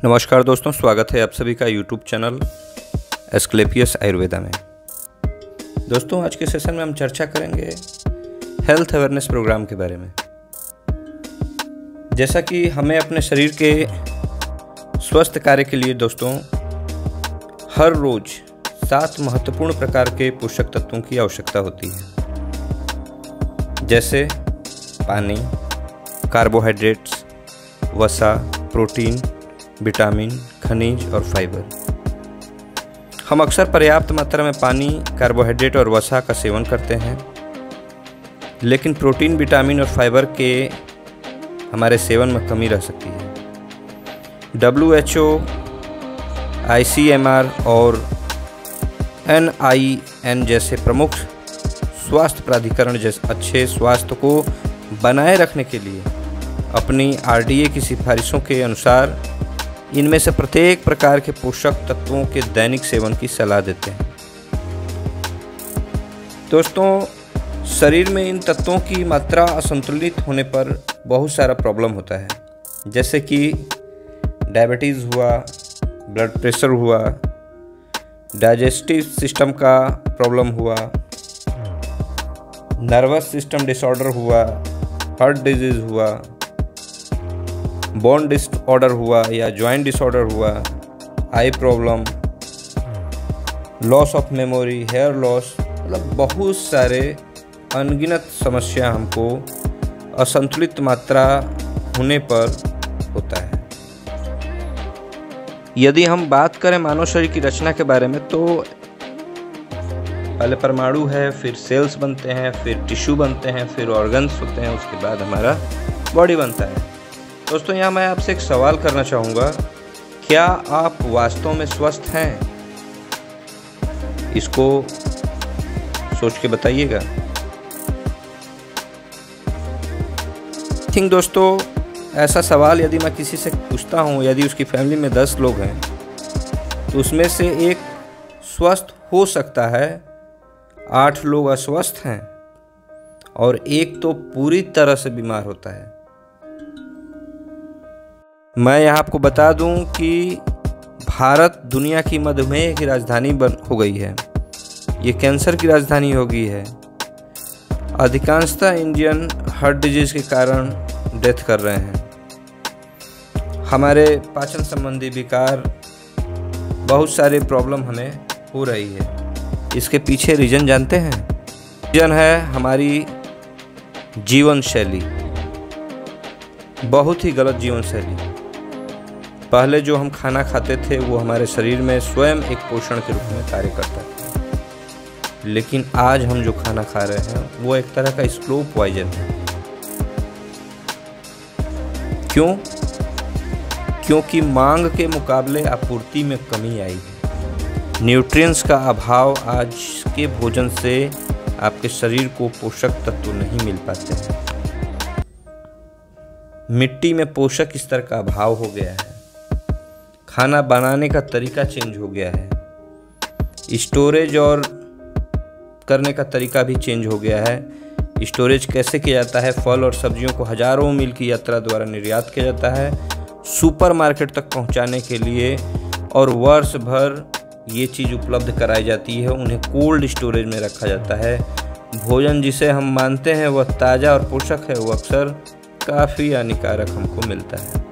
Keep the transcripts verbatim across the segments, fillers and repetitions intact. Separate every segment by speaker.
Speaker 1: नमस्कार दोस्तों, स्वागत है आप सभी का यूट्यूब चैनल एस्क्लेपियस आयुर्वेदा में। दोस्तों, आज के सेशन में हम चर्चा करेंगे हेल्थ अवेयरनेस प्रोग्राम के बारे में। जैसा कि हमें अपने शरीर के स्वस्थ कार्य के लिए दोस्तों हर रोज सात महत्वपूर्ण प्रकार के पोषक तत्वों की आवश्यकता होती है, जैसे पानी, कार्बोहाइड्रेट्स, वसा, प्रोटीन, विटामिन, खनिज और फाइबर। हम अक्सर पर्याप्त मात्रा में पानी, कार्बोहाइड्रेट और वसा का सेवन करते हैं, लेकिन प्रोटीन, विटामिन और फाइबर के हमारे सेवन में कमी रह सकती है। W H O, I C M R और एन आई एन जैसे प्रमुख स्वास्थ्य प्राधिकरण जैसे अच्छे स्वास्थ्य को बनाए रखने के लिए अपनी आर डी ए की सिफारिशों के अनुसार इनमें से प्रत्येक प्रकार के पोषक तत्वों के दैनिक सेवन की सलाह देते हैं। दोस्तों, शरीर में इन तत्वों की मात्रा असंतुलित होने पर बहुत सारा प्रॉब्लम होता है, जैसे कि डायबिटीज़ हुआ, ब्लड प्रेशर हुआ, डाइजेस्टिव सिस्टम का प्रॉब्लम हुआ, नर्वस सिस्टम डिसऑर्डर हुआ, हार्ट डिजीज़ हुआ, बोन डिसऑर्डर हुआ या जॉइंट डिसऑर्डर हुआ, eye problem, loss of memory, hair loss, मतलब बहुत सारे अनगिनत समस्या हमको असंतुलित मात्रा होने पर होता है। यदि हम बात करें मानव शरीर की रचना के बारे में, तो पहले परमाणु है, फिर सेल्स बनते हैं, फिर टिश्यू बनते हैं, फिर ऑर्गन्स होते हैं, उसके बाद हमारा बॉडी बनता है। दोस्तों, यहाँ मैं आपसे एक सवाल करना चाहूँगा, क्या आप वास्तव में स्वस्थ हैं? इसको सोच के बताइएगा। थिंक दोस्तों, ऐसा सवाल यदि मैं किसी से पूछता हूँ, यदि उसकी फैमिली में दस लोग हैं, तो उसमें से एक स्वस्थ हो सकता है, आठ लोग अस्वस्थ हैं और एक तो पूरी तरह से बीमार होता है। मैं यहाँ आपको बता दूं कि भारत दुनिया की मधुमेह की राजधानी बन हो गई है, ये कैंसर की राजधानी हो गई है। अधिकांशतः इंडियन हार्ट डिजीज़ के कारण डेथ कर रहे हैं। हमारे पाचन संबंधी विकार, बहुत सारे प्रॉब्लम हमें हो रही है। इसके पीछे रीज़न जानते हैं? रीज़न है हमारी जीवन शैली, बहुत ही गलत जीवन शैली। पहले जो हम खाना खाते थे वो हमारे शरीर में स्वयं एक पोषण के रूप में कार्य करता था, लेकिन आज हम जो खाना खा रहे हैं वो एक तरह का स्लो पॉइजन है। क्यों? क्योंकि मांग के मुकाबले आपूर्ति में कमी आई है। न्यूट्रिएंट्स का अभाव, आज के भोजन से आपके शरीर को पोषक तत्व नहीं मिल पाते हैं। मिट्टी में पोषक स्तर का अभाव हो गया है। खाना बनाने का तरीका चेंज हो गया है। स्टोरेज और करने का तरीका भी चेंज हो गया है। स्टोरेज कैसे किया जाता है? फल और सब्जियों को हजारों मील की यात्रा द्वारा निर्यात किया जाता है सुपरमार्केट तक पहुंचाने के लिए, और वर्ष भर ये चीज़ उपलब्ध कराई जाती है। उन्हें कोल्ड स्टोरेज में रखा जाता है। भोजन जिसे हम मानते हैं वह ताज़ा और पोषक है, वो अक्सर काफ़ी हानिकारक हमको मिलता है।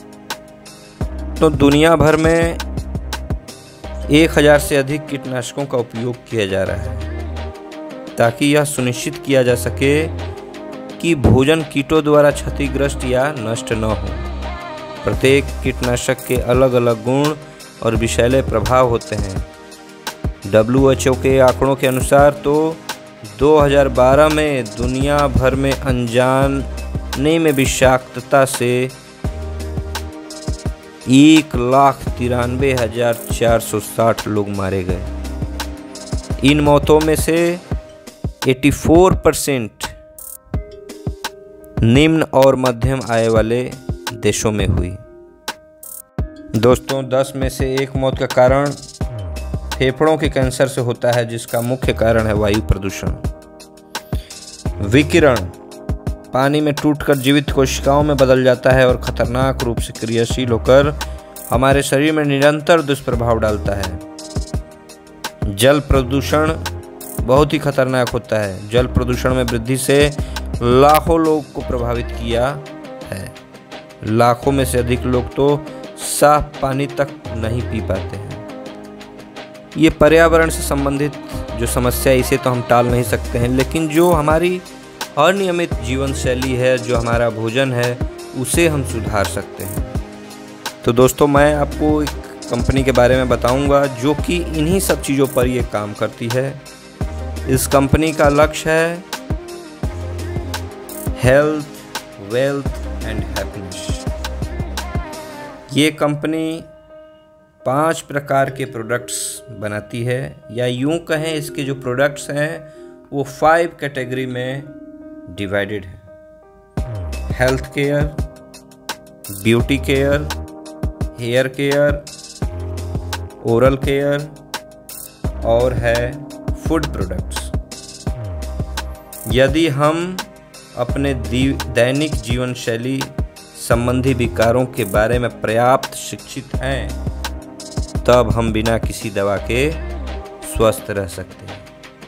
Speaker 1: तो दुनिया भर में एक हज़ार से अधिक कीटनाशकों का उपयोग किया जा रहा है, ताकि यह सुनिश्चित किया जा सके कि भोजन कीटों द्वारा क्षतिग्रस्त या नष्ट न हो। प्रत्येक कीटनाशक के अलग अलग गुण और विषैले प्रभाव होते हैं। डब्ल्यू एच ओ के आंकड़ों के अनुसार तो दो हज़ार बारह में दुनिया भर में अनजाने में विषाक्तता से एक लाख तिरानवे हजार चार सौ साठ लोग मारे गए। इन मौतों में से चौरासी परसेंट निम्न और मध्यम आय वाले देशों में हुई। दोस्तों, दस में से एक मौत का कारण फेफड़ों के कैंसर से होता है, जिसका मुख्य कारण है वायु प्रदूषण। विकिरण पानी में टूटकर जीवित कोशिकाओं में बदल जाता है और खतरनाक रूप से क्रियाशील होकर हमारे शरीर में निरंतर दुष्प्रभाव डालता है। जल प्रदूषण बहुत ही खतरनाक होता है। जल प्रदूषण में वृद्धि से लाखों लोगों को प्रभावित किया है। लाखों में से अधिक लोग तो साफ पानी तक नहीं पी पाते हैं। ये पर्यावरण से संबंधित जो समस्या है, इसे तो हम टाल नहीं सकते हैं, लेकिन जो हमारी अनियमित जीवन शैली है, जो हमारा भोजन है, उसे हम सुधार सकते हैं। तो दोस्तों, मैं आपको एक कंपनी के बारे में बताऊंगा जो कि इन्हीं सब चीज़ों पर ये काम करती है। इस कंपनी का लक्ष्य है हेल्थ, वेल्थ एंड हैप्पीनेस। ये कंपनी पांच प्रकार के प्रोडक्ट्स बनाती है, या यूं कहें इसके जो प्रोडक्ट्स हैं वो फाइव कैटेगरी में डिवाइडेड है। Health care, beauty care, hair care, oral care और है फूड प्रोडक्ट्स। यदि हम अपने दैनिक जीवन शैली संबंधी विकारों के बारे में पर्याप्त शिक्षित हैं, तब हम बिना किसी दवा के स्वस्थ रह सकते हैं।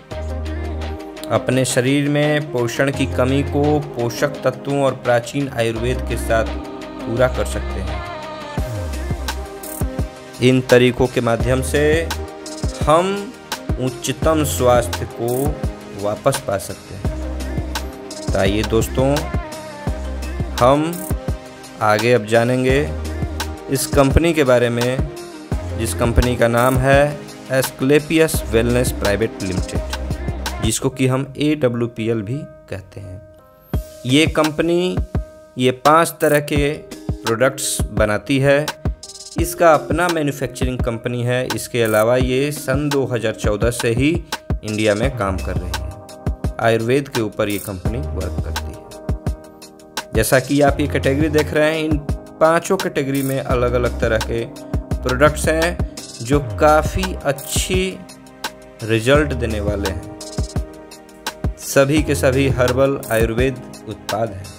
Speaker 1: अपने शरीर में पोषण की कमी को पोषक तत्वों और प्राचीन आयुर्वेद के साथ पूरा कर सकते हैं। इन तरीकों के माध्यम से हम उच्चतम स्वास्थ्य को वापस पा सकते हैं। तो आइए दोस्तों, हम आगे अब जानेंगे इस कंपनी के बारे में, जिस कंपनी का नाम है एस्क्लेपियस वेलनेस प्राइवेट लिमिटेड, जिसको कि हम ए डब्ल्यू पी एल भी कहते हैं। ये कंपनी ये पांच तरह के प्रोडक्ट्स बनाती है। इसका अपना मैन्युफैक्चरिंग कंपनी है। इसके अलावा ये सन दो हज़ार चौदह से ही इंडिया में काम कर रही है। आयुर्वेद के ऊपर ये कंपनी वर्क करती है। जैसा कि आप ये कैटेगरी देख रहे हैं, इन पांचों कैटेगरी में अलग अलग तरह के प्रोडक्ट्स हैं जो काफ़ी अच्छी रिजल्ट देने वाले हैं। सभी के सभी हर्बल आयुर्वेद उत्पाद हैं।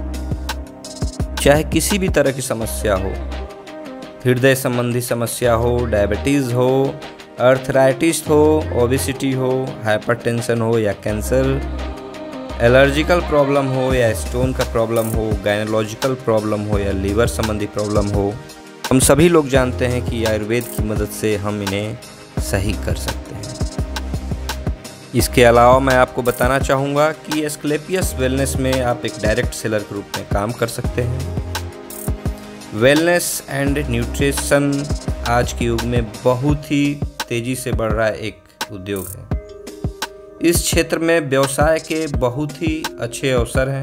Speaker 1: चाहे किसी भी तरह की समस्या हो, हृदय संबंधी समस्या हो, डायबिटीज़ हो, अर्थराइटिस हो, ओबेसिटी हो, हाइपरटेंशन हो या कैंसर, एलर्जिकल प्रॉब्लम हो या स्टोन का प्रॉब्लम हो, गायनोलॉजिकल प्रॉब्लम हो या लीवर संबंधी प्रॉब्लम हो, हम सभी लोग जानते हैं कि आयुर्वेद की मदद से हम इन्हें सही कर सकते हैं। इसके अलावा मैं आपको बताना चाहूँगा कि एस्क्लेपियस वेलनेस में आप एक डायरेक्ट सेलर के रूप में काम कर सकते हैं। वेलनेस एंड न्यूट्रिशन आज के युग में बहुत ही तेज़ी से बढ़ रहा एक उद्योग है। इस क्षेत्र में व्यवसाय के बहुत ही अच्छे अवसर हैं।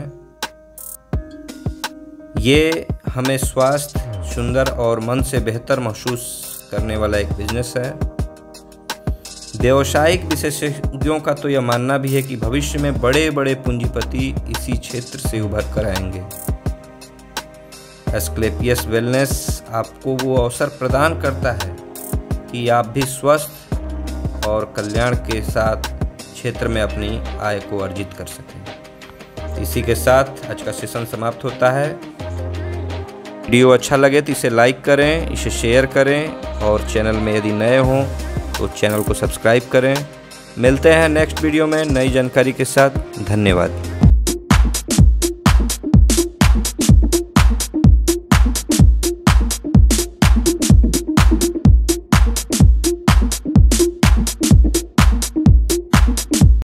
Speaker 1: ये हमें स्वास्थ्य, सुंदर और मन से बेहतर महसूस करने वाला एक बिजनेस है। व्यावसायिक विशेषज्ञों का तो यह मानना भी है कि भविष्य में बड़े बड़े पूंजीपति इसी क्षेत्र से उभर कर आएंगे। एस्क्लेपियस वेलनेस आपको वो अवसर प्रदान करता है कि आप भी स्वस्थ और कल्याण के साथ क्षेत्र में अपनी आय को अर्जित कर सकें। इसी के साथ आज का सेशन समाप्त होता है। वीडियो अच्छा लगे तो इसे लाइक करें, इसे शेयर करें और चैनल में यदि नए हों तो चैनल को सब्सक्राइब करें। मिलते हैं नेक्स्ट वीडियो में नई जानकारी के साथ। धन्यवाद।